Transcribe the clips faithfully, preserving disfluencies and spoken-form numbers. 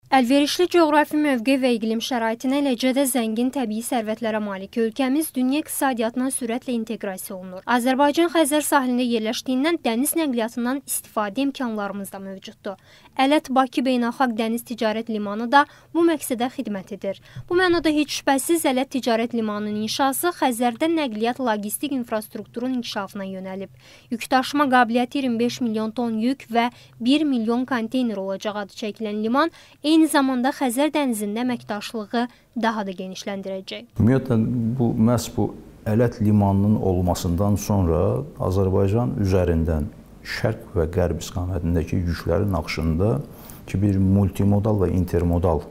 Əlverişli coğrafi mövqe və iqlim şəraitinə, eləcə də zəngin təbii sərvətlərə malik ölkəmiz dünya iqtisadiyyatına sürətlə inteqrasiya olunur. Azərbaycan Xəzər sahilində yerləşdiyindən dəniz nəqliyyatından istifadə imkanlarımız da mövcuddur. Ələt-Bakı Beynəlxalq Dəniz Ticarət Limanı da bu məqsədə xidmət edir. Bu mənada heç şübhəsiz Ələt Ticarət Limanının inşası Xəzərdə nəqliyyat logistik infrastrukturun inkişafına yönəlib. Yükdaşıma qabiliyyəti iyirmi beş milyon ton yük və bir milyon konteyner olacağı adı çəkilən liman eyni zamanda Xəzər dənizində əməkdaşlığı daha da genişləndirəcək. Ümumiyyətlə, bu, məhz bu Ələt limanının olmasından sonra Azərbaycan üzərindən şərq və qərb istiqamətindəki yüklərin axışında ki, bir multimodal və intermodal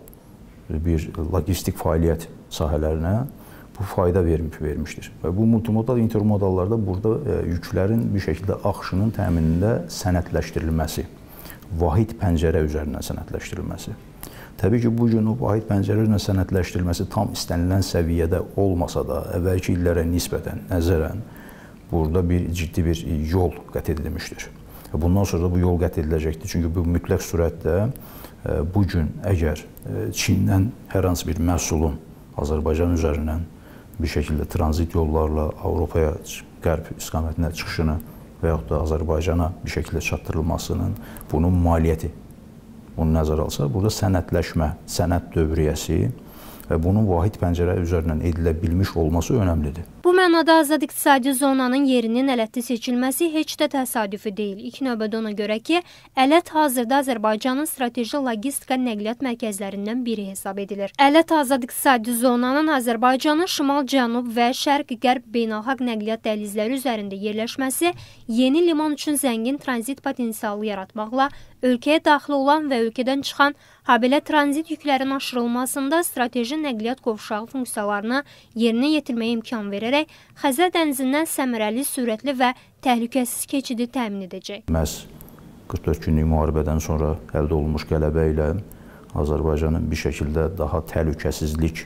bir logistik fəaliyyət sahələrinə bu fayda vermişdir. Və bu multimodal, intermodallarda burada yüklərin bir şəkildə axışının təminində sənədləşdirilməsi, vahid pəncərə üzərindən sənədləşdirilməsi. Təbii ki, bu gün o vahid pəncərələrlə sənədləşdirilməsi tam istənilən səviyyədə olmasa da, əvvəlki illərə nisbətən, nəzərən, burada bir ciddi bir yol qət edilmişdir. Bundan sonra da bu yol qət ediləcəkdir. Çünki bu mütləq surətdə bugün əgər Çindən hər hansı bir məhsulun Azərbaycan üzərindən bir şəkildə tranzit yollarla Avropaya, qərb istiqamətinə çıxışını və yaxud da Azərbaycana bir şəkildə çatdırılmasının bunun maliyyəti onu nəzərə alsa, burada sənədləşmə, sənəd dövriyyəsi və bunun vahid pəncərə üzərindən edilə bilmiş olması önəmlidir. Bu mənada azad iqtisadi zonanın yerinin Ələtdə seçilməsi heç də təsadüfi deyil. İlk növbədə ona görə ki, Ələt hazırda Azərbaycanın strateji logistika nəqliyyat mərkəzlərindən biri hesab edilir. Ələt azad iqtisadi zonanın Azərbaycanın şimal, cənub və şərq-qərb beynəlxalq nəqliyyat dəhlizləri üzərində yerləşməsi yeni liman üçün zəngin tranzit potensialı yaratmaqla ölkəyə daxil olan və ölkədən çıxan habelə tranzit yüklərin aşırılmasında strateji nəqliyyat qovşağı funksiyalarını yerinə yetirməyə imkan verərək Xəzər dənizindən səmərəli, sürətli və təhlükəsiz keçidi təmin edəcək. Məhz qırx dörd günlük müharibədən sonra əldə olunmuş qələbə ilə Azərbaycanın bir şəkildə daha təhlükəsizlik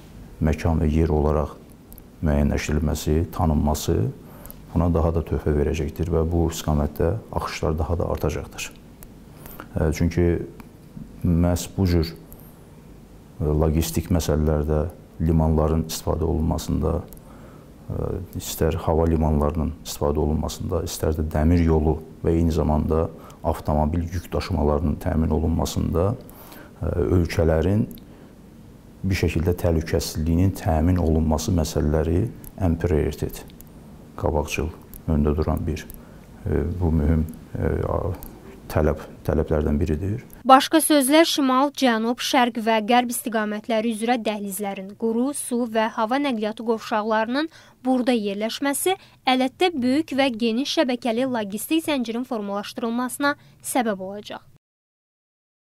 məkan və yer olaraq müəyyənləşdirilməsi, tanınması buna daha da töhfə verəcəkdir və bu istiqamətdə axışlar daha da artacaqdır. Çünki məhz bu cür logistik məsələlərdə limanların istifadə olunmasında, istər hava limanlarının istifadə olunmasında, istər də dəmir yolu və eyni zamanda avtomobil yük daşımalarının təmin olunmasında ölkələrin bir şəkildə təhlükəsizliyinin təmin olunması məsələləri ən prioritet, qabaqcıl öndə duran bir bu mühüm tələb, tələblərdən biridir. Başqa sözlər şimal, cənub, şərq və qərb istiqamətləri üzrə dəhlizlərin, quru, su və hava nəqliyyatı qovşaqlarının burada yerləşməsi Ələtdə böyük və geniş şəbəkəli logistik zəncirin formalaşdırılmasına səbəb olacaq.